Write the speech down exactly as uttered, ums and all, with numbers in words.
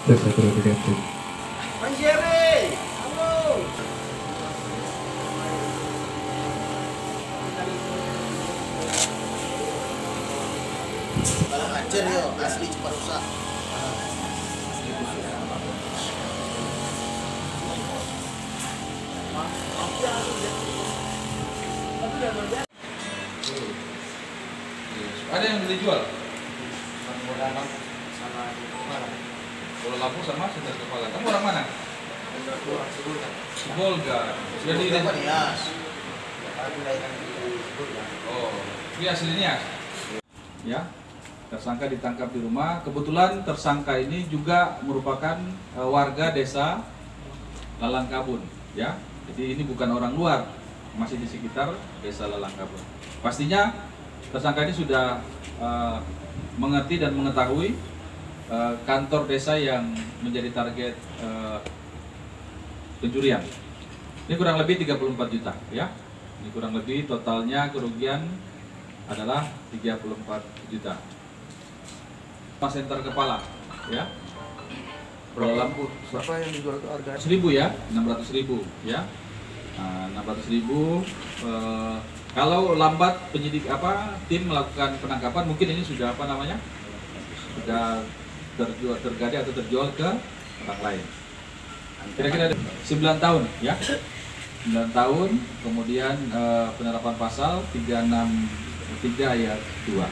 Desa Providensi. Manjere, halo. Kalau ajar yo, asli cepat rusak. Ada yang dijual? Sama mana? Bola lampu sama senter kepala. Kamu orang mana? Sebolga. Sudah di Apa nih ya? Oh, ini aslinya. Ya, tersangka ditangkap di rumah. Kebetulan tersangka ini juga merupakan uh, warga desa Lalangkabun. Ya, jadi ini bukan orang luar, masih di sekitar desa Lalangkabun. Pastinya tersangka ini sudah uh, mengerti dan mengetahui uh, kantor desa yang menjadi target uh, pencurian. Ini kurang lebih tiga puluh empat juta, ya. Ini kurang lebih totalnya kerugian adalah tiga puluh empat juta. Mas senter kepala, ya. Bola lampu Berapa yang dijual ke harga? seribu ya, enam ratus ribu, ya. Nah, enam ratus ribu. Eh, kalau lambat penyidik apa tim melakukan penangkapan, mungkin ini sudah apa namanya, sudah terjual, tergade atau terjual ke orang lain. Kira-kira sembilan tahun, ya. sembilan tahun, kemudian eh, penerapan pasal tiga enam tiga ayat dua.